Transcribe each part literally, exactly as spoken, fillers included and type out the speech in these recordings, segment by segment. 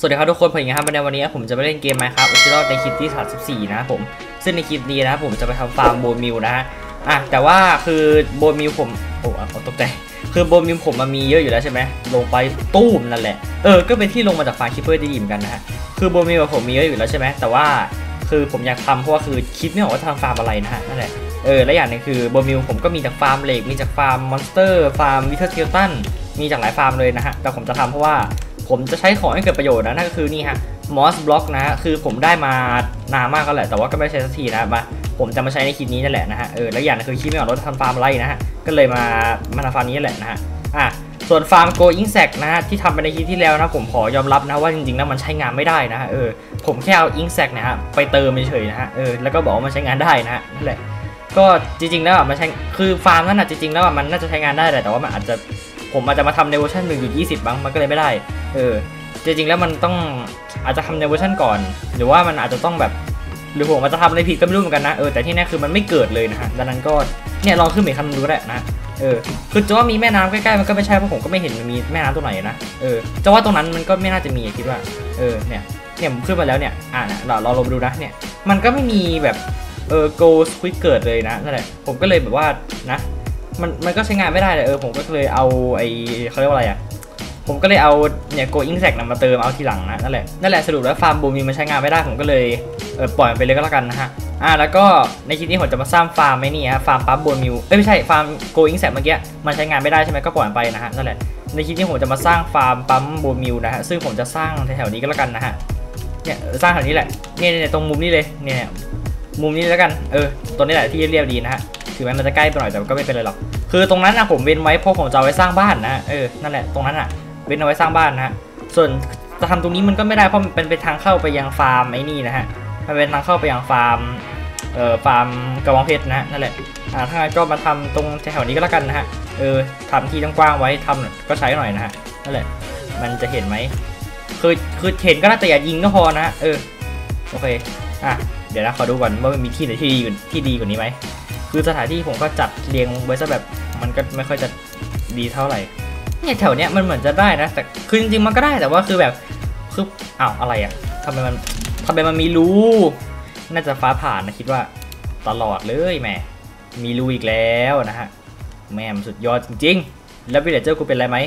สวัสดีครับทุกคนผมครับในวันนี้ผมจะไปเล่นเกม Minecraft Original ในคลิปที่สามสิบสี่นะครับผมซึ่งในคลิปนี้นะครับผมจะไปทำฟาร์มโบมิลนะฮะอ่ะแต่ว่าคือโบมิลผมโอ้ผมตกใจคือโบมิลผมมันมีเยอะอยู่แล้วใช่ไหมลงไปตู้มนั่นแหละเออก็เป็นที่ลงมาจากฟาร์มคิปเปอร์ดีๆเหมือนกันนะฮะคือโบมิลผมมีเยอะอยู่แล้วใช่ไหมแต่ว่าคือผมอยากทำเพราะว่าคือคิดไม่ออกว่าจะทำฟาร์มอะไรนะฮะนั่นแหละเออและอย่างนึงคือโบมิลผมก็มีจากฟาร์มเหล็กมีจากฟาร์มมอนสเตอร์ฟาร์มวิเทอร์สเกลตันมีจากหลายฟาร์มเลยนะฮะแต่ผมจะทำเพราะว่าผมจะใช้ของให้เกิดประโยชน์นะนั่นก็คือนี่ฮะมอสบล็อกนะฮะคือผมได้มานานมากก็แหละแต่ว่าก็ไม่ใช้สักทีนะมาผมจะมาใช้ในคลิปนี้นั่นแหละนะฮะเออแล้วอย่างนึงคือคิดไม่ออกว่าจะทำฟาร์มอะไรนะฮะก็เลยมามาทำฟาร์มนี้แหละนะฮะอ่ะส่วนฟาร์มโกอิงแซกนะฮะที่ทำไปในคลิปที่แล้วนะผมขอยอมรับนะว่าจริงๆแล้วมันใช้งานไม่ได้นะฮะเออผมแค่เอาอิงแซกนะฮะไปเติมเฉยๆนะฮะเออแล้วก็บอกว่ามันใช้งานได้นะฮะนั่นแหละก็จริงๆแล้วมันใช้คือฟาร์มนั้นนะจริงๆแล้วมันน่าจะใช้งานได้แต่ว่ามันอาจจะผมอาจจะมาทำในเวอร์ชันหนึ่งจุดยี่สิบบ้างมันก็เลยไม่ได้เออจริงๆแล้วมันต้องอาจจะทำในเวอร์ชันก่อนหรือว่ามันอาจจะต้องแบบหรือผมอาจจะทำอะไรผิดก็ไม่รู้เหมือนกันนะเออแต่ที่แน่คือมันไม่เกิดเลยนะฮะดังนั้นก็เนี่ยลองขึ้นไปคำดูได้นะเออคือจะว่ามีแม่น้ำใกล้ๆมันก็ไม่ใช่เพราะผมก็ไม่เห็นมันมีแม่น้ำตรงไหนนะเออจะว่าตรงนั้นมันก็ไม่น่าจะมีคิดว่าเออเนี่ยเนี่ยผมขึ้นมาแล้วเนี่ยอ่าเนี่ยเราเราลองดูนะเนี่ยมันก็ไม่มีแบบเออโกลสควิดเกิดเลยนะนั่นแหละผมก็เลยแบบว่านะมันมันก็ใช้งานไม่ได้เลยเออผมก็เลยเอาไอเขาเรียกว่าอะไรอ่ะผมก็เลยเอาเนี่ยโกอิงแซกมาเติมเอาทีหลังนะนั่นแหละนั่นแหละสรุปแล้วฟาร์มบูมีมันใช้งานไม่ได้ผมก็เลยเออปล่อยมันไปเลยก็แล้วกันนะฮะอ่าแล้วก็ในคลิปนี้ผมจะมาสร้างฟาร์มไอ้นี่ฮะฟาร์มปั๊บโบมิลเอ้ยไม่ใช่ฟาร์มโกอิงแซกเมื่อกี้มันใช้งานไม่ได้ใช่ไหมก็ปล่อยไปนะฮะนั่นแหละในคลิปนี้ผมจะมาสร้างฟาร์มปั๊มโบมิลนะฮะซึ่งผมจะสร้างแถวๆนี้ก็แล้วกันนะฮะเนี่ยสร้างแถวนี้แหละเนี่ยเนี่ยตรงมุมนี้เลยเนี่ยมุมนี้แล้วกันเออตรงนี้แหละที่เรียบดีนะฮะถึงแม้มันจะใกล้ไปหน่อยแต่ก็ไม่เป็นไรหรอกคือตรงนั้นนะผมเว้นไว้เพราะผมจะเอาไว้สร้างบ้านนะเออนั่นแหละตรงนั้นอ่ะเว้นเอาไว้สร้างบ้านนะฮะส่วนจะทำตรงนี้มันก็ไม่ได้เพราะมันเป็นทางเข้าไปยังฟาร์มไอ้นี่นะฮะมันเป็นทางเข้าไปยังฟาร์มเอ่อฟาร์มกระบองเพชรนะฮะนั่นแหละอ่าถ้างั้นก็มาทำตรงแถวนี้ก็แล้วกันนะฮะเออทำที่กว้างๆไว้ทำก็ใช้หน่อยนะฮะนั่นแหละมันจะเห็นไหมคือคือเห็นก็น่าแต่อย่ายิงก็พอนะเออโอเคอ่ะเดี๋ยวนะขอดูก่อนว่ามันมีที่ไหนที่ดีที่ดีกว่านี้ไหมคือสถานที่ผมก็จัดเรียงไว้ซะแบบมันก็ไม่ค่อยจะดีเท่าไหร่เนี่ยแถวเนี้ยมันเหมือนจะได้นะแต่คือจริงๆมันก็ได้แต่ว่าคือแบบคืออ้าวอะไรอ่ะทำไมมันทำไมมันมีรูน่าจะฟ้าผ่านนะคิดว่าตลอดเลยแม่มีรูอีกแล้วนะฮะแม่มันสุดยอดจริงๆแล้ววิลเลจเจอร์กูเป็นอะไรไหม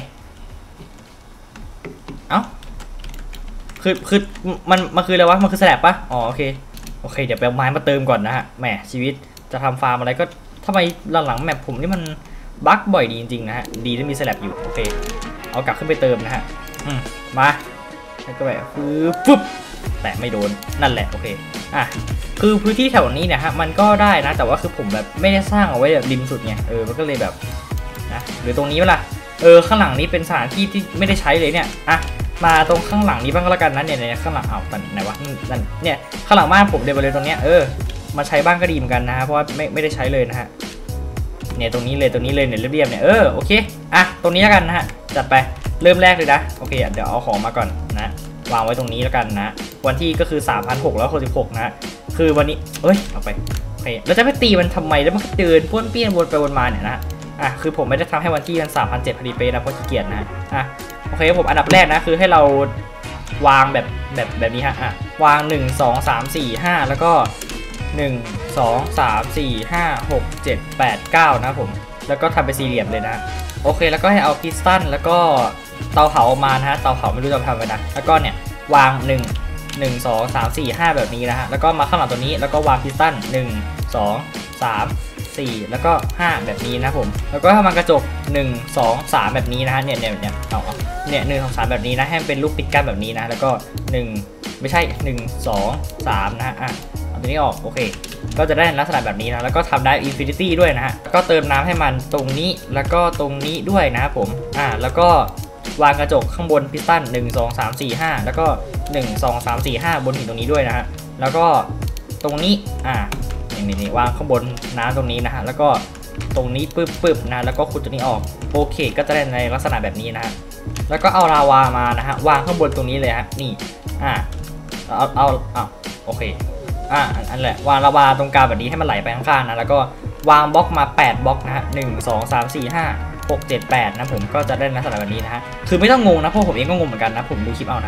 เอ้าคือคือมันมันคืออะไรวะมันคือแสลบปะอ๋อโอเคโอเคเดี๋ยวไปเอาไม้มาเติมก่อนนะฮะแหมชีวิตจะทำฟาร์มอะไรก็ทำไมหลังๆแมปผมนี่มันบั๊กบ่อยดีจริงๆนะฮะดีที่มีสแลบอยู่โอเคเอากลับขึ้นไปเติมนะฮะอืมมาแล้วก็แบบปึ๊บแต่ไม่โดนนั่นแหละโอเคอ่ะคือพื้นที่แถวนี้เนี่ยฮะมันก็ได้นะแต่ว่าคือผมแบบไม่ได้สร้างเอาไว้แบบริมสุดไงเออมันก็เลยแบบนะหรือตรงนี้เวลาเออข้างหลังนี้เป็นสถานที่ที่ไม่ได้ใช้เลยเนี่ยอ่ะมาตรงข้างหลังนี้บ้างก็แล้วกันนะเนี่ยในข้างหลังเอาแต่ไหนวะนั่นเนี่ยข้างหลังบ้านผมเดินไปเลยตรงเนี้ยเออมาใช้บ้างก็ดีเหมือนกันนะเพราะว่าไม่ไม่ได้ใช้เลยนะฮะเนี่ยตรงนี้เลยตรงนี้เลยเนี่ยเรียบๆเนี่ยเออโอเคอ่ะตรงนี้แล้วกันนะฮะจัดไปเริ่มแรกเลยนะโอเคเดี๋ยวเอาของมาก่อนนะวางไว้ตรงนี้แล้วกันนะวันที่ก็คือ สามพันหกร้อยหกสิบหก นะคือวันนี้เอ้ยเอาไปโอเคแล้วจะไปตีมันทำไมแล้วมันเดินป้วนเปี้ยนวนไปวนมาเนี่ยนะอ่ะคือผมไม่ได้ทำให้วันที่มัน สามพันเจ็ดร้อย พอดีเป๊ะนะเพราะขี้เกียจนะอ่ะโอเคผมอันดับแรกนะคือให้เราวางแบบแบบแบบนี้ฮะอ่ะวางหนึ่ง สอง สาม สี่ ห้าแล้วก็หนึ่ง สอง สาม สี่ ห้า หก เจ็ด แปด เก้านะผมแล้วก็ทำเป็นสี่เหลี่ยมเลยนะโอเคแล้วก็ให้เอาพิสตันแล้วก็เตาเผาออกมานะฮะเตาเผาไม่รู้จะทำอะไรนะแล้วก็เนี่ยวางหนึ่ง หนึ่ง สอง สาม สี่ ห้าแบบนี้นะฮะแล้วก็มาข้างหลังตัวนี้แล้วก็วางพิสตันหนึ่ง สอง สาม สี่แล้วก็ห้าแบบนี้นะผมแล้วก็ถ้ามากระจกหนึ่ง สอง สามแบบนี้นะฮะเนี่ยเนี่ยเนี่ยเอาเนี่ยหนึ่ง สอง สามแบบนี้นะให้เป็นรูปปิดกั้นแบบนี้นะแล้วก็หนึ่งไม่ใช่หนึ่ง สอง สามนะฮะอ่ะเอาตัวนี้ออกโอเคก็จะได้ลักษณะแบบนี้นะแล้วก็ทำได้อินฟินิตี้ด้วยนะฮะก็เติมน้ำให้มันตรงนี้แล้วก็ตรงนี้ด้วยนะครับผมอ่าแล้วก็วางกระจกข้างบนพิสตันหนึ่ง สอง สาม สี่ ห้าแล้วก็หนึ่ง สอง สาม สี่ ห้าบนหินตรงนี้ด้วยนะฮะแล้วก็ตรงนี้อ่านี่นี่วางข้างบนน้ำตรงนี้นะฮะแล้วก็ตรงนี้ปึ๊บปึ๊บนะแล้วก็ขุดตัวนี้ออกโอเคก็จะได้ในลักษณะแบบนี้นะฮะแล้วก็เอาลาวามานะฮะวางข้างบนตรงนี้เลยฮะนี่อ่าเอาเอาเอาโอเคอ่าอันแหละวางลาวาตรงกลางแบบนี้ให้มันไหลไปข้างๆนะแล้วก็วางบล็อกมาแปดบล็อกนะฮะหนึ่ง สอง สาม สี่ ห้า หก เจ็ด แปดนะผมก็จะได้ลักษณะแบบนี้นะฮะคือไม่ต้องงงนะเพราะผมเองก็งงเหมือนกันนะผมดูคลิปเอานะฮะ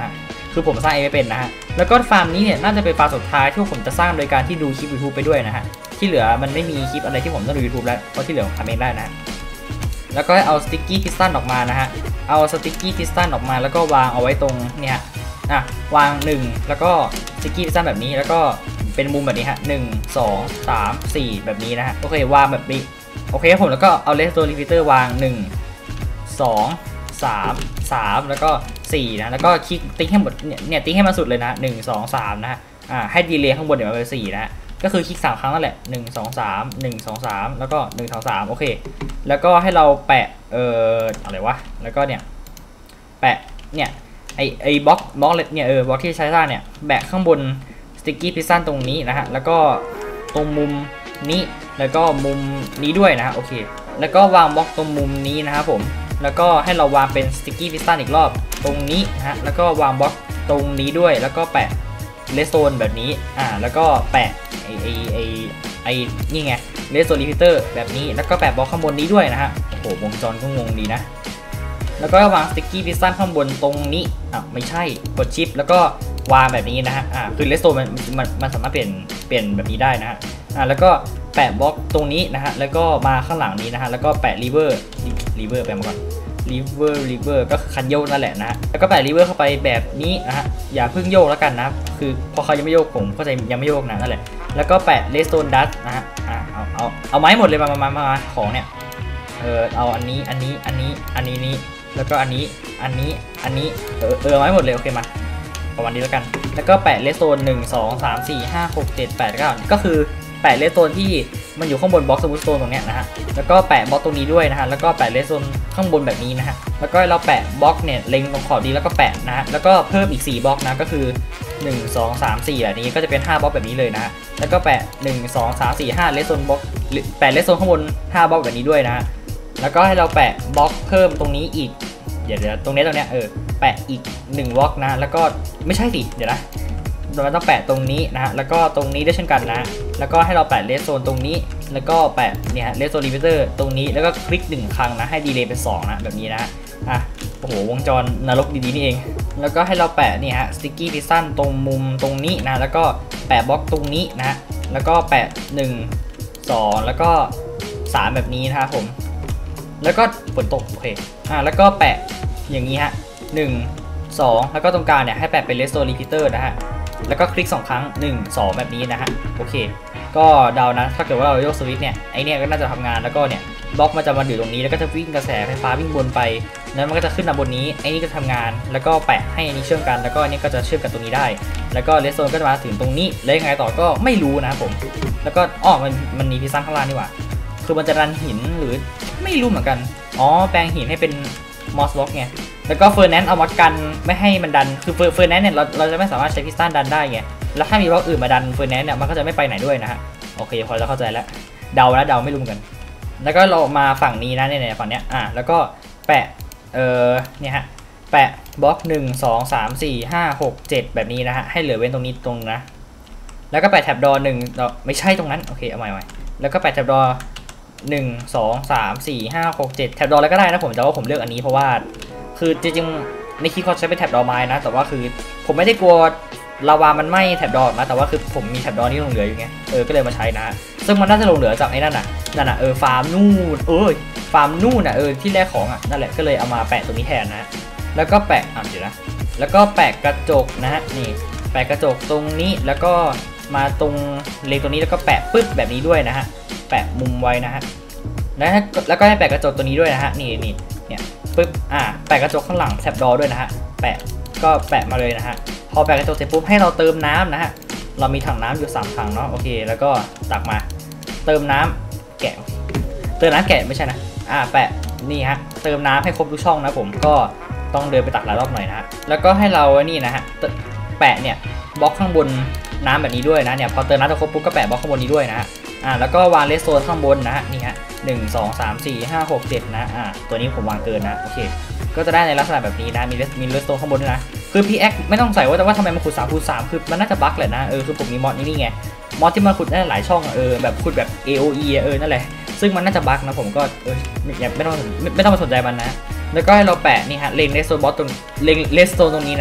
คือผมสร้างเองไม่เป็นนะฮะแล้วก็ฟาร์มนี้เนี่ยน่าจะเป็นฟาร์มสุดท้ายที่ผมจะสร้างโดยการที่ดูคลิป YouTube ไปด้วยนะฮะที่เหลือมันไม่มีคลิปอะไรที่ผมต้องดู YouTube แล้วเพราะที่เหลือผมทำเองได้นะแล้วก็เอาสติ๊กกี้พิสตันออกมานะฮะเอาสติ๊กกี้พิสตันออกมาแล้วก็วางเอาไว้ตรงเนี่ยอ่ะวางหนึ่งแล้วก็สติ๊กกี้พิสตันแบบนี้แล้วก็เป็นมุมแบบนี้ฮะหนึ่ง สอง สาม สี่แบบนี้นะฮะโอเควางแบบนี้โอเคครับผมแล้วก็เอาเลสโตรีพิเตอร์วางหนึ่ง สอง สาม สามแล้วก็สี่นะแล้วก็คลิกติ๊กให้หมดเนี่ยเนี่ยติ๊กให้มาสุดเลยนะหนึ่ง สอง สามนะฮะอ่าให้ดีเลย์ข้างบนเดี๋ยวมาเป็นสี่นะก็คือคลิกสามครั้งนั่นแหละหนึ่ง สอง สาม หนึ่ง สอง สามแล้วก็หนึ่ง สอง สามโอเคแล้วก็ให้เราแปะเอ่ออะไรวะแล้วก็เนี่ยแปะเนี่ยไอไอบล็อกบล็อกเนี่ยเออบล็อกที่ใช้สร้างเนี่ยแปะข้างบนสติ๊กกี้พิซซันตรงนี้นะฮะแล้วก็ตรงมุมนี้แล้วก็มุมนี้ด้วยนะฮะโอเคแล้วก็วางบล็อกตรงมุมนี้นะครับผมแล้วก็ให้เราวางเป็นสติ๊กกี้พิซซันอีกรอบตรงนี้นะฮะแล้วก็วางบล็อกตรงนี้ด้วยแล้วก็แปะเลสโซนแบบนี้อ่าแล้วก็แปะไอไอไอไอนี่ไงเลสโซนรีพิเตอร์แบบนี้แล้วก็แปะบล็อกข้างบนนี้ด้วยนะฮะโอ้โหวงจรก็งงดีนะแล้วก็วางสติ๊กกี้พิซซันข้างบนตรงนี้อ่ะไม่ใช่กดชิปแล้วก็วางแบบนี้นะฮะอ่าคือเลสโซนมันมันมันสามารถเปลี่ยนเปลี่ยนแบบนี้ได้นะฮะอ่าแล้วก็แปะบล็อกตรงนี้นะฮะแล้วก็มาข้างหลังนี้นะฮะแล้วก็แปะรีเวอร์รีเวอร์ไปมาก่อนรีเวอร์รีเวอร์ก็คือคันโยกนั่นแหละนะแล้วก็แปะรีเวอร์เข้าไปแบบนี้นะฮะอย่าเพิ่งโยกแล้วกันนะคือพอเขายังไม่โยกผมก็จะยังไม่โยกนะนั่นแหละแล้วก็แปะเลสโซนดัตนะฮะอ่าเอาเอาเอาไม้หมดเลยมามามามาของเนี่ยเออเอาอันนี้อันนี้อันนี้อันนี้นี้แล้วก็อันนี้อันนี้อันนี้เออเออไม้หมดเลยโอเคมาประมาณนี้แล้วกันแล้วก็แปะเลสโซนหนึ่ง สอง สาม สี่ ห้า หก เจ็ด แปด เก้าก็คือแปะเลสโซนที่มันอยู่ข้างบนบล็อกสมูทโซนตรงเนี้ยนะฮะแล้วก็แปะบล็อกตรงนี้ด้วยนะฮะแล้วก็แปะเลสโซนข้างบนแบบนี้นะฮะแล้วก็เราแปะบล็อกเนี่ยเล็งตรงขอบดีแล้วก็แปะนะฮะแล้วก็เพิ่มอีกสี่บล็อกนะก็คือหนึ่ง สอง สาม สี่แบบนี้ก็จะเป็นห้าบล็อกแบบนี้เลยนะฮะแล้วก็แปะหนึ่ง สอง สาม สี่ ห้าเลสโซนบล็อกแปะเลสโซนข้างบนห้าบล็อกแบบนี้ด้วยนะฮะแล้วก็ให้เราแปะบล็อกเพิ่มตรงนี้อีกเดี๋ยวเดี๋ยวตรงนี้ตรงเนี้ยเออแปะอีกหนึ่งบล็อกนะแล้วก็ไม่ใช่สิเดี๋ยวนะเราต้องแปะตรงนี้นะฮะแล้วก็ตรงนี้ด้วยเช่นกันนะแล้วก็ให้เราแปะเลสโซนตรงนี้แล้วก็แปะเนี่ยเลสโซนรีพิเตอร์ตรงนี้แล้วก็คลิกหนึ่งครั้งนะให้ดีเลย์เป็นสองนะแบบนี้นะอ่ะโอ้โหวงจรนรกดีๆนี่เองแล้วก็ให้เราแปะนี่ฮะสติ๊กกี้พิซซันตรงมุมตรงนี้นะแล้วก็แปะบล็อกตรงนี้นะแล้วก็แปะหนึ่ง สองแล้วก็สามแบบนี้นะครับผมแล้วก็ฝนตกโอเคอ่ะแล้วก็แปะอย่างนี้ฮะหนึ่ง สองแล้วก็ตรงกลางเนี่ยให้แปะเป็นเลสโซนรีพิเตอร์นะฮะแล้วก็คลิกสองครั้งหนึ่ง สองแบบนี้นะฮะโอเคก็เดานะถ้าเกิดว่าเราโยกสวิตช์เนี่ยไอเนี่ยก็น่าจะทำงานแล้วก็เนี่ยบล็อกมันจะมาอยู่ตรงนี้แล้วก็จะวิ่งกระแสไฟฟ้าวิ่งบนไปแล้วมันก็จะขึ้นมาบนนี้ไอนี่ก็ทำงานแล้วก็แปะให้อันนี้เชื่อมกันแล้วก็อันนี้ก็จะเชื่อมกันตรงนี้ได้แล้วก็เลสโซนก็จะมาถึงตรงนี้แล้วยังไงต่อก็ไม่รู้นะครับผมแล้วก็อ้อมันมันมีพิซซ่าข้างล่างนี่หว่าคือมันจะดันหินหรือไม่รู้เหมือนกันอ๋อแปลงหินให้เป็นมอสบล็อกไงแล้วก็เฟอร์แนนซ์เอามากันไม่ให้มันดันคือเฟอร์แนนซ์เนี่ยเราเราจะไม่สามารถใช้พิซซ่าดันได้ไงแล้วถ้ามีบล็อกอื่นมาดันเฟอร์แนนซ์เนี่ยมันก็จะไม่ไปไหนด้วยนะฮะโอเคพอจะเข้าใจแล้วเดาแล้วเดาไม่รู้กันแล้วก็เรามาฝั่งนี้นะเนี่ยฝั่งเนี้ยอ่ะแล้วก็แปะเออเนี่ยฮะแปะบล็อกหนึ่ง สอง สาม สี่ ห้า หก เจ็ดแบบนี้นะฮะให้เหลือเว้นตรงนี้ตรงนะแล้วก็แปะแท็บดอหนึ่งไม่ใช่ตรงนั้นโอเคเอาใหม่ใหม่แล้วก็แปะแท็บดอหนึ่ง สอง สาม สี่ ห้า หก เจ็ดแท็บดอแล้วก็ได้นะผมแต่ว่าผมเลือกอันนี้เพราะว่าคือจริงๆในคลิปเขาใช้เป็นแท็บดอไม้นะแต่ว่าคือผมไม่ได้กลัวลาวามันไหม้แท็บดอนะแต่ว่าคือผมมีแท็บดอนี่ลงเหลืออยู่ไงเออก็เลยมาใช้นะซึ่งมันน่าจะลงเหลือจากไอ้นั่นน่ะนั่นน่ะเออฟาร์มนู่นเออฟาร์มนู่นน่ะเออที่แรกของอ่ะนั่นแหละก็เลยเอามาแปะตรงนี้แทนนะแล้วก็แปะอ่ะเดี๋ยวนะแล้วก็แปะกระจกนะฮะนี่แปะกระจกตรงนี้แล้วก็มาตรงเลนตรงนี้แล้วก็แปะปึ๊บแบบนี้ด้วยนะฮะแปะมุมไว้นะฮะแล้วแล้วก็ให้แปะกระจกตัวนี้ด้วยนะฮะนี่นี่เนี่ยปึ๊บอ่าแปะกระจกข้างหลังแท็บดอด้วยนะฮะแปะก็แปะมาเลยนะฮะพอแปะกระจกเสร็จปุ๊บให้เราเติมน้ำนะฮะเรามีถังน้ำอยู่สามถังเนาะโอเคแล้วก็ตักมาเติมน้ำแกะเติมน้ำแกะไม่ใช่นะอ่าแปะนี่ฮะเติมน้ำให้ครบทุกช่องนะผมก็ต้องเดินไปตักหลายรอบหน่อยนะฮะแล้วก็ให้เรานี่นะฮะแปะเนี่ยบล็อกข้างบนน้ำแบบนี้ด้วยนะเนี่ยพอเติมน้ำจะครบปุ๊บก็แปะบล็อกข้างบนนี้ด้วยนะฮะอ่าแล้วก็วางเลสโซนข้างบนนะฮะนี่ฮะหนึ่ง สอง สาม สี่ ห้า หก เจ็ดนะอ่าตัวนี้ผมวางเกินนะโอเคก็จะได้ในลักษณะแบบนี้นะมีเลสมีเลสโซนข้างบนด้วยนะคือ พี เอ็กซ์ ไม่ต้องใส่ว่าแต่ว่าทำไมมันขุดสามคูณสามคือมันน่าจะบั๊กแหละนะเออคือผมมีมอดนี้นี่ไงมอดที่มันขุดได้หลายช่องเออแบบขุดแบบ เอ โอ อี เออนั่นแหละซึ่งมันน่าจะบั๊กนะผมก็เออไม่ต้องไม่ไม่ต้องมาสนใจมันนะแล้วก็ให้เราแปะนี่ฮะเลนเลสโซนบอสตรงเลนเลสโซนตรงนี้นะ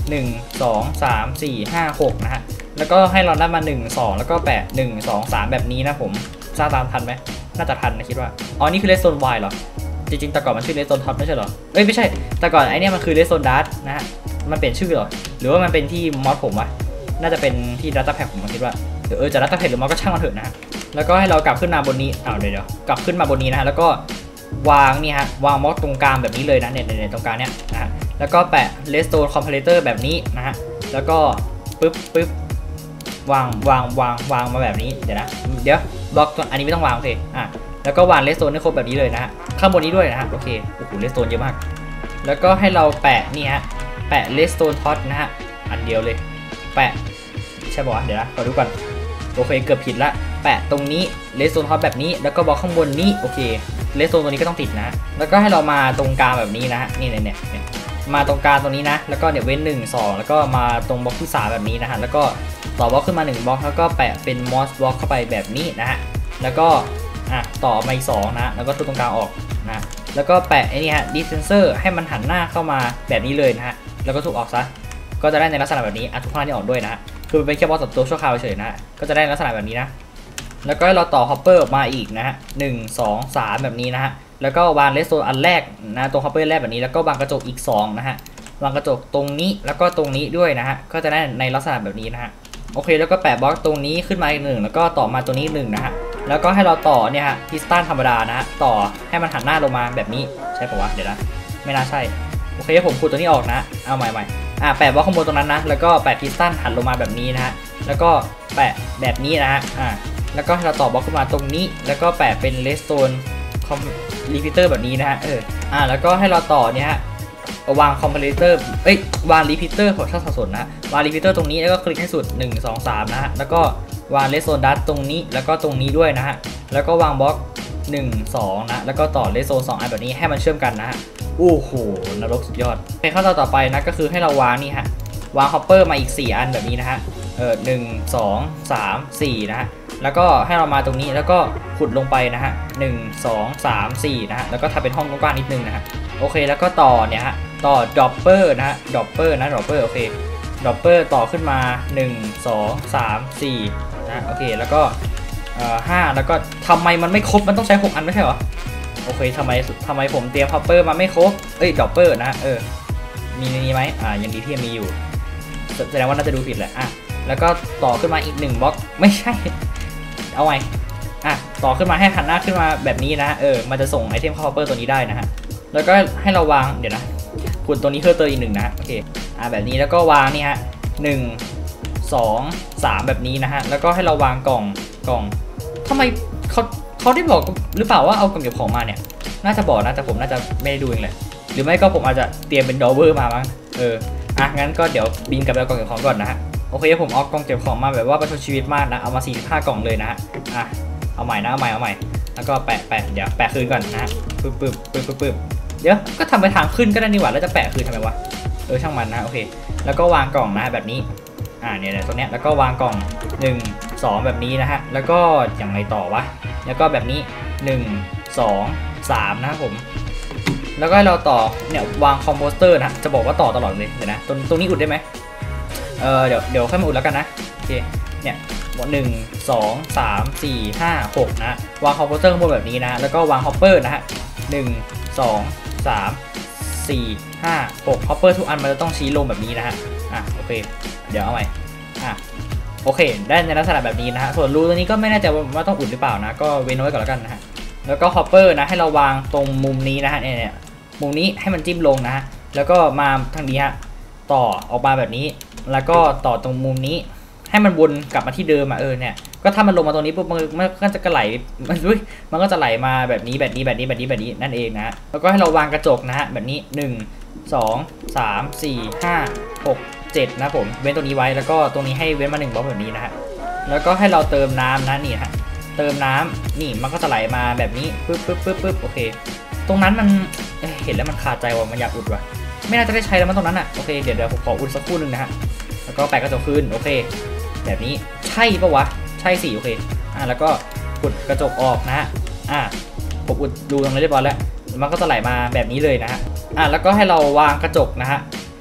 หนึ่ง สอง สาม สี่ ห้า หกนะฮะแล้วก็ให้เราได้มาหนึ่ง สองแล้วก็แปะหนึ่ง สอง สามแบบนี้นะผมสร้างตามทันไหมน่าจะทันนะคิดว่าอ๋อนี่คือเลสโซน Y เหรอจริงๆแต่ก่อนมันชื่อเลสโซนท็อปไม่ใช่เหรอเอ้ยไม่ใช่แต่ก่อนไอเนี้ยมันคือเลสโซนดัตนะฮะมันเปลี่ยนชื่อเหรอหรือว่ามันเป็นที่มอดผมวะน่าจะเป็นที่ดัตต้าแพ็กผมคิดว่าเออจะดัตต้าแพ็กหรือมอดก็ช่างมันเถอะนะฮะแล้วก็ให้เรากลับขึ้นมาบนนี้อ้าวเดี๋ยวกลับขึ้นมาบนนี้นะฮะแล้วก็วางนี่ฮะวางมอดตรงกลางแบบนี้เลยนะเนี่ยเนี่ยตรงกลางเนี้ยนะฮะแล้วก็แปะเลสโซนคอมเพลเตอร์แบบนี้นะฮะแล้วก็ปึ๊บปึ๊บวางวางวางวางมาแบบนี้เดี๋ยวนะเดี๋ยวบล็อกอันนี้ไม่ต้องวางโอเคอ่ะแล้วก็วางเลสโซนให้ครบแบบนี้เลยนะฮะข้างบนนี้ด้วยนะฮะโอเคโอ้โหเลสโซนเยอะมากแล้วก็ให้เราแปะนี่ฮะแปะเลสโซนท็อตนะฮะอันเดียวเลยแปะใช่ป่ะเดี๋ยวนะขอดูก่อนโอเคเกือบผิดละแปะตรงนี้เลสโซนท็อตแบบนี้แล้วก็บล็อกข้างบนนี้โอเคเลสโซนตัวนี้ก็ต้องติดนะแล้วก็ให้เรามาตรงกลางแบบนี้นะฮะนี่เนี่ยเนี่ยมาตรงกลางตรงนี้นะแล้วก็เดี๋ยวเว้นหนึ่ง สองแล้วก็มาตรงบล็อกที่สามแบบนี้นะฮะแล้วก็ต่อบล็อกขึ้นมาหนึ่งบล็อกแล้วก็แปะเป็นมอสบล็อกเข้าไปแบบนี้นะฮะแล้วก็อ่ะต่อมาอีกสองนะแล้วก็ทุบตรงกลางออกนะแล้วก็แปะไอ้นี่ฮะดิสเทนเซอร์ให้มันหันหน้าเข้ามาแบบนี้เลยนะฮะแล้วก็ทุบออกซะก็จะได้ในลักษณะแบบนี้อ่ะทุกข้างที่ออกด้วยนะคือเป็นแค่บล็อกตัวชั่วคราวเฉยนะก็จะได้ลักษณะแบบนี้นะแล้วก็เราต่อฮอปเปอร์ออกมาอีกนะฮะหนึ่ง สอง สามแบบนี้นะฮะแล้วก็วางเลสโซนอันแรกนะตรงฮอปเปอร์แรกแบบนี้แล้วก็วางกระจกอีกสองนะฮะวางกระจกตรงนี้แล้วก็ตรงนี้ด้วยนะฮะก็จะได้ในลักษณะแบบนี้นะฮะโอเคแล้วก็แปะบล็อกตรงนี้ขึ้นมาอีกหนึ่งแล้วก็ต่อมาตัวนี้หนึ่งนะฮะแล้วก็ให้เราต่อเนี่ยฮะพิสตันธรรมดานะฮะต่อให้มันหันหน้าลงมาแบบนี้ใช่ปะวะเดี๋ยวนะไม่น่าใช่โอเคผมขูดตัวนี้ออกนะเอาใหม่ใหม่อ่ะแปะบล็อกข้างบนตรงนั้นนะแล้วก็แปะพิสตันหันลงมาแบบนี้นะฮะแล้วก็แปะแบบนี้นะฮะอ่าแล้วก็ให้เราต่อบล็อกขึ้นมาตรงนี้แล้วก็แปะเป็นเลสโตนคอมรีพิเตอร์แบบนี้นะฮะเอออ่าแล้วก็ให้เราต่อเนี่ยฮะวางคอมเพลเตอร์เอ้ยวางรีพิเตอร์ของช่างสับสนนะวางรีพิเตอร์ตรงนี้แล้วก็คลิกให้สุดหนึ่ง สอง สามนะฮะแล้วก็วางเลสโซนดัตตรงนี้แล้วก็ตรงนี้ด้วยนะฮะแล้วก็วางบล็อกหนึ่ง สองนะแล้วก็ต่อเลสโซนสองอันแบบนี้ให้มันเชื่อมกันนะฮะโอ้โหนรกสุดยอดในขั้นตอนต่อไปนะก็คือให้เราวางนี่ฮะวางฮอปเปอร์มาอีกสี่อันแบบนี้นะฮะเออหนึ่ง สอง สาม สี่นะฮะแล้วก็ให้เรามาตรงนี้แล้วก็ขุดลงไปนะฮะหนึ่ง สอง สาม สี่นะฮะแล้วก็ทำเป็นห้องกว้างๆนิดนึงนะฮะโอเคแล้วก็ต่อเนี่ยฮะต่อดรอปเปอร์นะฮะดรอปเปอร์นะดรอปเปอร์โอเคดรอปเปอร์ต่อขึ้นมาหนึ่ง สอง สาม สี่นะโอเคแล้วก็เอ่อห้าแล้วก็ทำไมมันไม่ครบมันต้องใช้หกอันไม่ใช่เหรอโอเคทำไมทำไมผมเตรียมฮอปเปอร์มาไม่ครบเอ้ยดรอปเปอร์นะเออมีในนี้ไหมอ่ายังดีที่ยังมีอยู่แสดงว่าน่าจะดูผิดแหละอ่ะแล้วก็ต่อขึ้นมาอีกหนึ่งบล็อกไม่ใช่เอาไงอ่ะต่อขึ้นมาให้หันหน้าขึ้นมาแบบนี้นะเออมันจะส่งไอเทมเข้าฮอปเปอร์ตัวนี้ได้นะฮะแล้วก็ให้เราวางเดี๋ยวนะขุดตัวนี้เพิ่มเติมอีกหนึ่งนะโอเคอ่าแบบนี้แล้วก็วางนี่ฮะหนึ่ง สอง สามแบบนี้นะฮะแล้วก็ให้เราวางกล่องกล่องทำไมเขาเขาได้บอกหรือเปล่าว่าเอากล่องเก็บของมาเนี่ยน่าจะบอกนะแต่ผมน่าจะไม่ได้ดูเองแหละหรือไม่ก็ผมอาจจะเตรียมเป็นดอเวอร์มามั้งเอออ่ะงั้นก็เดี๋ยวบินกลับไปเอากล่องเก็บของก่อนนะฮะโอเคผมเอากล่องเก็บของมาแบบว่าประชดชีวิตมากนะเอามาสี่สิบห้ากล่องเลยนะฮะอ่ะเอาใหม่นะเอาใหม่เอาใหม่แล้วก็แปะแปะเดี๋ยวแปะคืนก่อนนะฮะปึ๊บปึ๊บปึ๊บปึ๊บปึ๊บเดี๋ยวก็ทำไปทางขึ้นก็ได้นี่หว่าแล้วจะแปะคืนทำไมวะเออช่างมันนะโอเคแล้วก็วางกล่องนะแบบนี้อ่าเนี่ยตรงเนี้ยแล้วก็วางกล่องหนึ่ง สองแบบนี้นะฮะแล้วก็อย่างไรต่อวะแล้วก็แบบนี้หนึ่ง สอง สามนะครับผมแล้วก็เราต่อเนี่ยวางคอมโพสเตอร์นะจะบอกว่าต่อตลอดเลยเดี๋ยวนะตรงตรงนี้อุดได้ไหมเออเดี๋ยวเดี๋ยวค่อยมาอุดแล้วกันนะโอเคเนี่ยหนึ่ง สอง สาม สี่ ห้า หกนะวางคอมโพสเตอร์ข้างบนแบบนี้นะแล้วก็วางฮอปเปอร์นะฮะหนึ่ง สอง สาม สี่ ห้า หกฮอปเปอร์ทุกอันมันจะต้องชี้ลงแบบนี้นะฮะอ่ะโอเคเดี๋ยวเอาใหม่อ่ะโอเคได้ในลักษณะแบบนี้นะฮะส่วนรูตัวนี้ก็ไม่แน่ใจว่าต้องอุดหรือเปล่านะก็เว้นไว้ก่อนแล้วกันนะฮะแล้วก็ฮอปเปอร์นะให้เราวางตรงมุมนี้นะฮะเนี่ยมุมนี้ให้มันจิ้มลงนะฮะแล้วก็มาทางนี้ฮะต่อออกมาแบบนี้แล้วก็ต่อตรงมุมนี้ให้มันวนกลับมาที่เดิมอ่ะเออเนี่ยก็ถ้ามันลงมาตรงนี้ปุ๊บมันก็จะไหลมันด้วยมันก็จะไหลมาแบบนี้แบบนี้แบบนี้แบบนี้แบบนี้นั่นเองนะแล้วก็ให้เราวางกระจกนะฮะแบบนี้หนึ่ง สอง สาม สี่ ห้า หก เจ็ดนะผมเว้นตรงนี้ไว้แล้วก็ตรงนี้ให้เว้นมาหนึ่งบล็อกแบบนี้นะฮะแล้วก็ให้เราเติมน้ำนะนี่ฮะเติมน้ำนี่มันก็จะไหลมาแบบนี้ปึ๊บปึ๊บปึ๊บปึ๊บโอเคตรงนั้นมัน เ, เห็นแล้วมันคาใจว่ามันอยากอุดว่ะไม่น่าจะได้ใช้แล้วมันตรงนั้นอ่ะโอเคเดี๋ยวเดี๋ยวผมขออุดสักครู่นึงนะฮะแล้วก็แปะกระจกคืนโอเคแบบนี้ใช่ปะวะใช่สิโอเคอ่ะแล้วก็อุดกระจกออกนะฮะอ่ะผมอุดรูตรงนี้เรียบร้อยแล้วมันก็จะไหลมาแบบนี้เลยนะฮะอ่ะแล้วก็ให้เราวางกระจกนะฮะ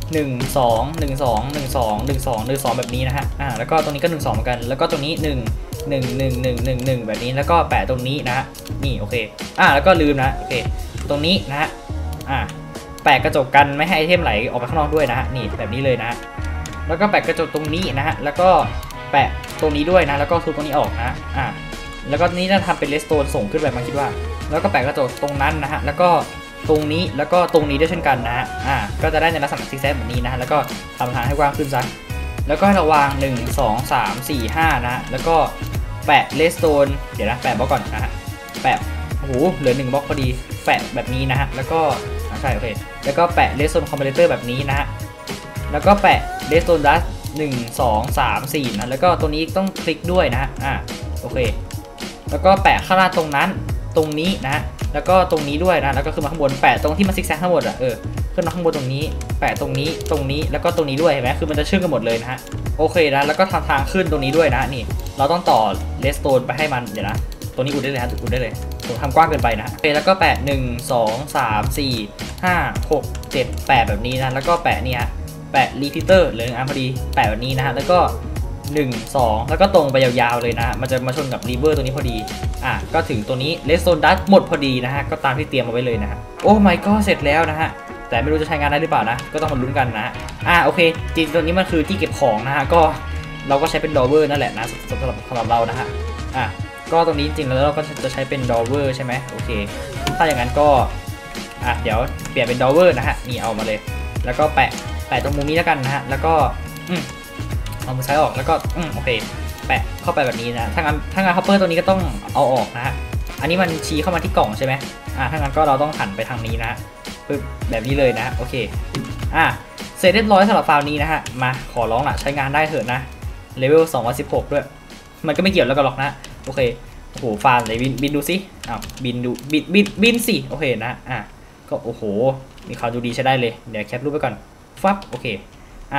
หนึ่ง สอง หนึ่ง สอง หนึ่ง สอง หนึ่ง สอง หนึ่ง สองแบบนี้นะฮะอ่าแล้วก็ตรงนี้ก็หนึ่ง สองเหมือนกันแล้วก็ตรงนี้หนึ่ง หนึ่ง หนึ่ง หนึ่ง หนึ่ง หนึ่งแบบนี้แล้วก็แปะตรงนี้นะฮะนี่โอเคอ่าแล้วก็ลืมนะโอเคตรงนี้นะฮะอ่าแปะกระจกกันไม่ให้ไอเทมไหลออกไปข้างนอกด้วยนะฮะนี่แบบนี้เลยนะแล้วก็แปะกระจกตรงนี้นะฮะแล้วก็แปะตรงนี้ด้วยนะแล้วก็ทุบตรงนี้ออกนะอ่าแล้วก็นี้จะทำเป็นเลสโตนส่งขึ้นไปมาคิดว่าแล้วก็แปะกระจกตรงนั้นนะฮะแล้วก็ตรงนี้แล้วก็ตรงนี้ด้วยเช่นกันนะฮะอ่าก็จะได้ในลักษณะซิกแซกแบบนี้นะฮะแล้วก็ทำทางให้กว้างขึ้นซะแล้วก็ให้เราวางหนึ่ง สอง สาม สี่ ห้านะฮะแล้วก็แปะเลสโตนเดี๋ยวนะแปะบล็อกก่อนนะฮะแปะโอ้โหเหลือหนึ่งบล็อกพอดีแปะแบบนี้นะฮะแล้วก็ใช่โอเคแล้วก็แปะเลสโตนคอมเพลเตอร์แบบนี้นะฮะแล้วก็แปะเลสโตนดัสหนึ่ง สอง สาม สี่นะแล้วก็ตัวนี้ต้องคลิกด้วยนะฮะอ่าโอเคแล้วก็แปะข้างล่างตรงนั้นตรงนี้นะฮะแล้วก็ตรงนี้ด้วยนะแล้วก็ขึ้นมาข้างบนแปะตรงที่มันซิกแซกทั้งหมดอ่ะเออขึ้นมาข้างบนตรงนี้แปะตรงนี้ตรงนี้แล้วก็ตรงนี้ด้วยเห็นไหมคือมันจะเชื่อมกันหมดเลยนะฮะโอเคนะแล้วก็ทำทางขึ้นตรงนี้ด้วยนะนี่เราต้องต่อเลสโตนไปให้มันเดี๋ยวนะตัวนี้อุดได้เลยฮะอุดได้เลยผมทำกว้างเกินไปนะโอเคแล้วก็แปะหนึ่ง สอง สาม สี่ ห้า หก เจ็ด แปดแบบนี้นะแล้วก็แปะเนี่ยแปะรีพิเตอร์เหลืองอันพอดีแปะแบบนี้นะฮะแล้วก็หนึ่ง สองแล้วก็ตรงไปยาวๆเลยนะมันจะมาชนกับรีเวอร์ตัวนี้พอดีอ่ะก็ถึงตัวนี้เลสโตนดัสหมดพอดีนะฮะก็ตามที่เตรียมมาไว้เลยนะฮะโอ้ my god เสร็จแล้วนะฮะแต่ไม่รู้จะใช้งานได้หรือเปล่านะก็ต้องมาลุ้นกันนะอ่ะโอเคจริงตัวนี้มันคือที่เก็บของนะฮะก็เราก็ใช้เป็นดอเวอร์นั่นแหละนะสำหรับสำหรับเรานะฮะอ่ะก็ตรงนี้จริงแล้วเราก็จะใช้เป็นดอเวอร์ใช่ไหมโอเคถ้าอย่างนั้นก็อ่ะเดี๋ยวเปลี่ยนเป็นดอเวอร์นะฮะนี่เอามาเลยแล้วก็แปะแปะตรงมุมนี้แล้วกันนะฮะแล้วก็อืมเอามือซ้ายออกแล้วก็อืมโอเคแปะเข้าไปแบบนี้นะถ้างั้นถ้างั้นฮอปเปอร์ตัวนี้ก็ต้องเอาออกนะฮะอันนี้มันชี้เข้ามาที่กล่องใช่ไหมอ่าถ้างั้นก็เราต้องหันไปทางนี้นะปึ๊บแบบนี้เลยนะโอเคอ่าเสร็จเรียบร้อยสำหรับไฟล์นี้นะฮะมาขอร้องละใช้งานได้เถอะนะเลเวลสองร้อยสิบหกด้วยมันก็ไม่เกี่ยวแล้วกันหรอกนะโอเคโอ้โหไฟล์เลยบินบินดูสิอ้าวบินดูบินบินบินสิโอเคนะอ่ะก็โอ้โหมีความดูดีใช้ได้เลยเดี๋ยวแคปรูปไปก่อนฟับโอเคอ่ะ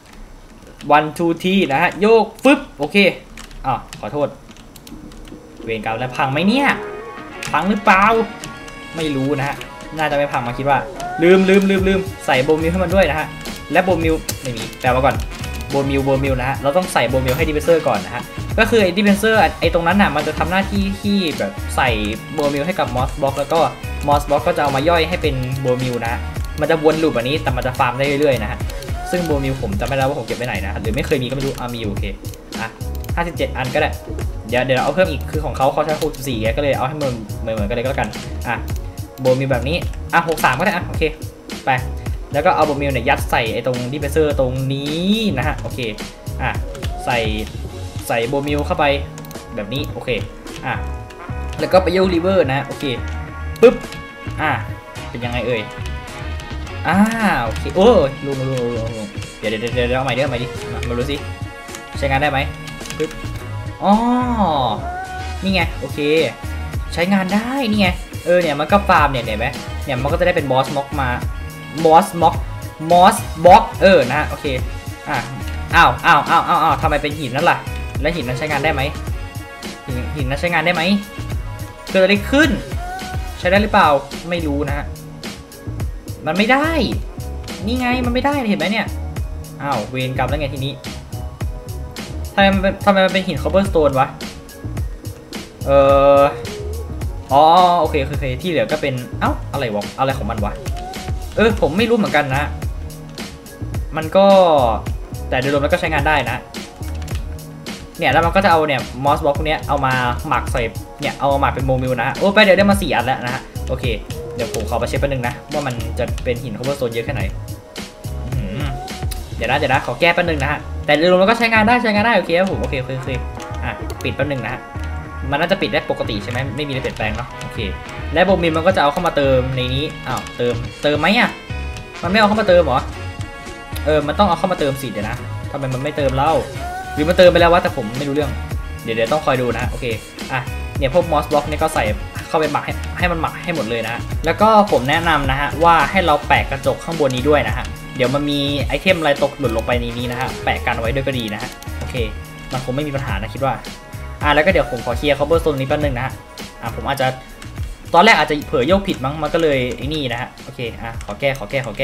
one two threeนะฮะโยกฟึบโอเคอ่ะขอโทษเวรกรรมแล้วพังไหมเนี่ยพังหรือเปล่าไม่รู้นะฮะน่าจะไม่พังมาคิดว่าลืมลืมลืมลืมใส่โบมิลให้มันด้วยนะฮะและโบมิลไม่มีแปลว่าก่อนโบมิลโบมิลนะฮะเราต้องใส่โบมิลให้ดิเพนเซอร์ก่อนนะฮะก็คือไอ้ดิเพนเซอร์ไอ้ตรงนั้นน่ะมันจะทำหน้าที่ที่แบบใส่โบมิลให้กับมอสบล็อกแล้วก็มอสบล็อกก็จะเอามาย่อยให้เป็นโบมิลนะฮะมันจะวนลูปแบบนี้แต่มันจะฟาร์มได้เรื่อยๆนะฮะซึ่งโบมิลผมจำไม่ได้ว่าผมเก็บไว้ไหนนะหรือไม่เคยมีก็ไม่รู้อ่ะมีอยู่โอเคอ่ะห้าสิบเจ็ดอันก็ได้เดี๋ยวเดี๋ยวเอาเพิ่มอีกคือของเขาเขาใช้หกสิบสี่ก็เลยเอาให้เหมือนเหมือนกันเลยก็แล้วกันอ่ะโบมิลแบบนี้อ่ะหกสิบสามก็ได้อ่ะโอเคไปแล้วก็เอาโบมิลเนี่ยยัดใส่ไอ้ตรงดิเพนเซอร์ตรงนี้นะฮะโอเคอ่ะใส่ใส่โบมิลเข้าไปแบบนี้โอเคอ่ะแล้วก็ไปโยกรีเวอร์นะโอเคปึ๊บอ่ะเป็นยังไงเอ่ยอ่าโอเคโอ้ยลุงลุงลุงลุงเดี๋ยวเดี๋ยวเดี๋ยวเอาใหม่เดี๋ยวเอาใหม่ดิมามาดูสิใช้งานได้ไหมปึ๊บอ๋อนี่ไงโอเคใช้งานได้นี่ไงเออเนี่ยมันก็ฟาร์มเนี่ยเห็นไหมเนี่ยมันก็จะได้เป็นบอสม็อกมามอสม็อกมอสบล็อกเออนะโอเคอ่ะอ้าวอ้าวอ้าวอ้าวอ้าวทำไมเป็นหินนั่นล่ะแล้วหินนั้นใช้งานได้ไหมหินหินนั้นใช้งานได้ไหมเกิดอะไรขึ้นใช้ได้หรือเปล่าไม่รู้นะฮะมันไม่ได้นี่ไงมันไม่ได้เห็นไหมเนี่ยอ้าวเวรกรรมแล้วไงทีนี้ทำไมมันเป็นทำไมมันเป็นหินคอปเปอร์สโตนวะเอออ๋อโอเคโอเคที่เหลือก็เป็นเอ้าอะไรวะอะไรของมันวะเออผมไม่รู้เหมือนกันนะมันก็แต่โดยรวมแล้วก็ใช้งานได้นะเนี่ยแล้วมันก็จะเอาเนี่ยมอสบล็อกพวกนี้เอามาหมักใส่เนี่ยเอามาหมักเป็นโมมิลนะโอ้ไปเดี๋ยวได้มาสี่อันแล้วนะฮะโอเคเดี๋ยวผมขอไปเช็คแป๊บนึงนะว่ามันจะเป็นหินคอปเปอร์สโตนเยอะแค่ไหนเดี๋ยวนะเดี๋ยวนะขอแก้แป๊บนึงนะฮะแต่โดยรวมแล้วก็ใช้งานได้ใช้งานได้โอเคครับผมโอเคโอเคโอเคอ่ะปิดแป๊บนึงนะฮะมันน่าจะปิดได้ปกติใช่ไหมไม่มีอะไรเปลี่ยนแปลงเนาะโอเคและโบมิลมันก็จะเอาเข้ามาเติมในนี้อ้าวเติมเติมไหมอ่ะมันไม่เอาเข้ามาเติมหรอเออมันต้องเอาเข้ามาเติมสิเดี๋ยวนะทำไมมันไม่เติมเล่าหรือมันเติมไปแล้ววะแต่ผมไม่รู้เรื่องเดี๋ยวเดี๋ยวต้องคอยดูนะโอเคอ่ะเนี่ยพวกมอสบล็อกนี่ก็ใส่เข้าไปหมักให้ให้มันหมักให้หมดเลยนะแล้วก็ผมแนะนำนะฮะว่าให้เราแปะกระจกข้างบนนี้ด้วยนะฮะเดี๋ยวมันมีไอเทมอะไรตกหล่นลงไปในนี้นะฮะแปะกันไว้ด้วยก็ดีนะฮะโอเคมันคงไม่มีปัญหานะคิดว่าอ่ะแล้วก็เดี๋ยวผมขอเคลียร์คอปเปอร์โซนนี้แป๊บนึงนะฮะอ่ะผมอาจจะตอนแรกอาจจะเผยโยกผิดมั้งมันก็เลยไอ้นี่นะฮะโอเคอ่ะขอแก้ขอแก้ขอแก้โอ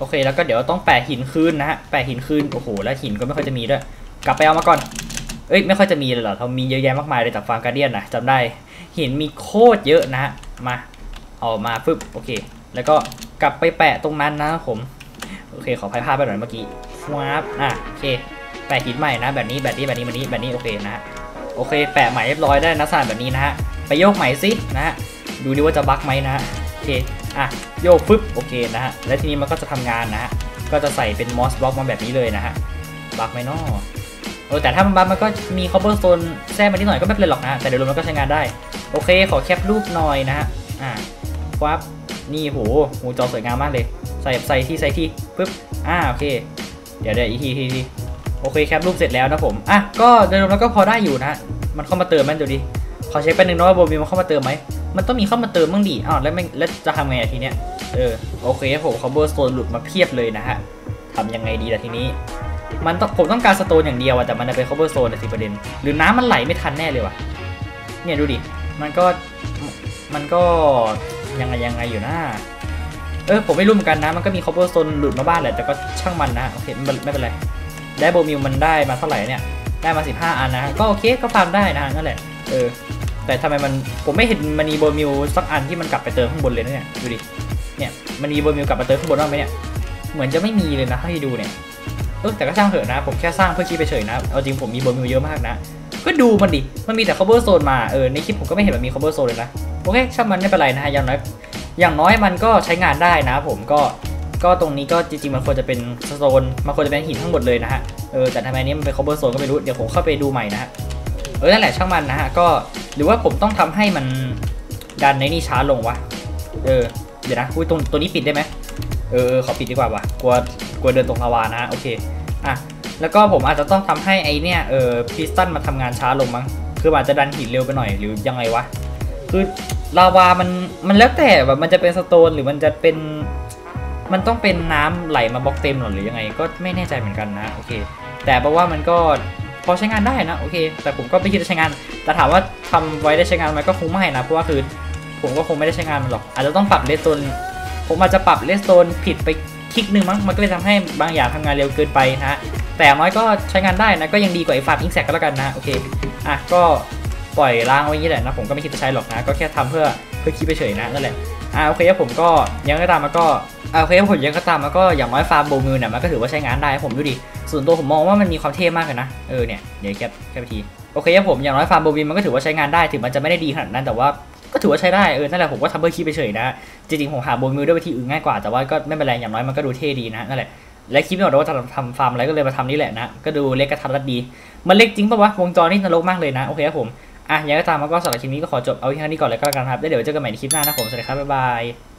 โอเคแล้วก็เดี๋ยวต้องแปะหินคืนนะฮะแปะหินคืนโอ้โหแล้วหินก็ไม่ค่อยจะมีด้วยกลับไปเอามาก่อนเอ้ยไม่ค่อยจะมีเลยเหรอเรามีเยอะแยะมากมายเลยจากฟาร์มการเดียนนะจำได้หินมีโคตรเยอะนะฮะมาเอามาฟึบโอเคแล้วก็กลับไปแปะตรงนั้นนะผมโอเคขอพายภาพไปหน่อยเมื่อกี้ฟับอ่ะโอเคแปะหินใหม่นะแบบนี้แบบนี้แบบนี้แบบนี้แบบนี้โอเคนะฮะโอเคแปะใหม่เรียบร้อยได้นะสานแบบนี้นะฮะไปโยกใหม่สินะฮะดูดิว่าจะบั๊กไหมนะโอเคอ่ะโยกฟึบโอเคนะฮะและทีนี้มันก็จะทำงานนะฮะก็จะใส่เป็นมอสบล็อกมาแบบนี้เลยนะฮะบั๊กไหมน้อเออแต่ถ้ามันบั๊กมันก็มีคอเบอร์โซนแทรกมานิดหน่อยก็ไม่เป็นไรหรอกนะแต่โดยรวมมันก็ใช้งานได้โอเคขอแคปรูปหน่อยนะฮะอ่ะฟับนี่โหหูจอสวยงามมากเลยใส่ใส่ที่ใส่ที่ปึ๊บอ่าโอเคเดี๋ยวเดี๋ยวอีกทีทีทีโอเคแคปรูปเสร็จแล้วนะผมอ่ะก็โดยรวมแล้วก็พอได้อยู่นะมันเข้ามาเติมมันดูดิขอเช็คแป๊บนึงนะว่าโบมีมันเข้ามาเติมไหมมันต้องมีเข้ามาเติมบ้างดิอ้าวแล้วไม่แล้วจะทำไงทีเนี้ยเออโอเคผมคอเบอร์โซนหลุดมาเพียบเลยนะฮะทำยังไงดีล่ะทีนี้มันต้องผมต้องการสโตนอย่างเดียวอะแต่มันจะเป็นคอเบอร์โซนสิประเด็นหรือน้ำมันไหลไม่ทันแน่เลยวะเนี่ยดูดิมันก็มันก็ยังไงยังไงอยู่นะเออผมไม่รู้เหมือนกันนะมันก็มีคอเบอร์โซนหลุดมาบ้างแหละแต่ก็ช่างมันนะโอเคไม่เป็นไรได้โบมิวมันได้มาเท่าไหร่เนี่ยได้มาสิบห้าอันนะก็โอเคก็ฟาร์มได้นะนั่นแหละเออแต่ทำไมมันผมไม่เห็นมันมีโบมิวสักอันที่มันกลับไปเติมข้างบนเลยนะเนี่ยดูดิเนี่ยมันมีโบมิวกลับไปเติมข้างบนบ้างไหมเนี่ยเหมือนจะไม่มีเลยนะให้ดูเนี่ยเออแต่ก็ช่างเถอะนะผมแค่สร้างเพื่อคิดไปเฉยนะเอาจริงผมมีโบมิวเยอะมากนะก็ดูมันดิมันมีแต่ cover zone มาเออในคลิปผมก็ไม่เห็นมันมี cover zone เลยนะโอเคช่างมันไม่เป็นไรนะฮะอย่างน้อยอย่างน้อยมันก็ใช้งานได้นะผมก็ก็ตรงนี้ก็จริงๆมันควรจะเป็นโซนมันควรจะเป็นหินทั้งหมดเลยนะฮะเออแต่ทำไมนี้มันเป็น cover zone ก็ไม่รู้เดี๋ยวผมเข้าไปดูใหม่นะฮะเออนั่นแหละช่างมันนะฮะก็หรือว่าผมต้องทำให้มันดันในนี่ช้าลงวะเออเดี๋ยวนะอุ้ยตรงตัวนี้ปิดได้ไหมเออขอปิดดีกว่าวะกลัวกลัวเดินตกลาวานะฮะโอเคอ่ะแล้วก็ผมอาจจะต้องทำให้ไอเนี่ยเออพิสตันมาทำงานช้าลงมั้งคืออาจจะดันหินเร็วไปหน่อยหรือยังไงวะคือลาวามันมันแล้วแต่แบบมันจะเป็นสโตนหรือมันจะเป็นมันต้องเป็นน้ำไหลมาบล็อกเต็มหรือยังไงก็ไม่แน่ใจเหมือนกันนะโอเคแต่เพราะว่ามันก็พอใช้งานได้นะโอเคแต่ผมก็ไม่คิดจะใช้งานแต่ถามว่าทำไว้ได้ใช้งานไหมก็คงไม่นะเพราะว่าคือผมก็คงไม่ได้ใช้งานมันหรอกอาจจะต้องปรับเลสโตนผมอาจจะปรับเลสโตนผิดไปคลิกนึงมั้งมันก็เลยทำให้บางอย่างทำงานเร็วเกินไปนะฮะแต่น้อยก็ใช้งานได้นะก็ยังดีกว่าไอ้ฟาร์มอิงแซกก็แล้วกันนะโอเคอ่ะก็ปล่อยล้างไว้อย่างนี้แหละนะผมก็ไม่คิดจะใช้หรอกนะก็แค่ทำเพื่อเพื่อคิดไปเฉยนะนั่นแหละอ่ะโอเคผมก็ยังก็ตามมันก็อ่ะโอเคผมยังก็ตามมันก็อย่างน้อยฟาร์มโบมิวเนี่ยมันก็ถือว่าใช้งานได้ผมดูดิส่วนตัวผมมองว่ามันมีความเท่มากเลยนะเออเนี่ยเดี๋ยวแคปแคปทีโอเคผมอย่างน้อยฟาร์มโบมิวมันก็ถือว่าใช้งานได้ถึงมันจะไม่ได้ดีขนาดนั้นแต่ว่าก็ถือว่าใช้ได้เออนั่นแหละผมก็ทำเพื่อคิดไปเฉยนะจริงๆผมหาโบมิวด้วยวิธีอื่นง่ายกว่าแต่ว่าก็ไม่เป็นไรอย่างน้อยมันก็ดูเท่ดีนะนั่นแหละและคิดไม่ออกว่าจะทำฟาร์มอะไรก็เลยมาทำนี่แหละนะก็ดูเล็กกระทัดรัดดีมันเล็กจริงป่ะวะวงจรนี่นรกมากเลยนะโอเคครับผมอ่ะยังก็ตามมาก็สำหรับคลิปนี้ก็ขอจบเอาแค่นี้ก่อนเลยก็แล้วกันครับแล้วเดี๋ยวเจอกันใหม่ในคลิปหน้านะผมสวัสดีครับบ๊ายบาย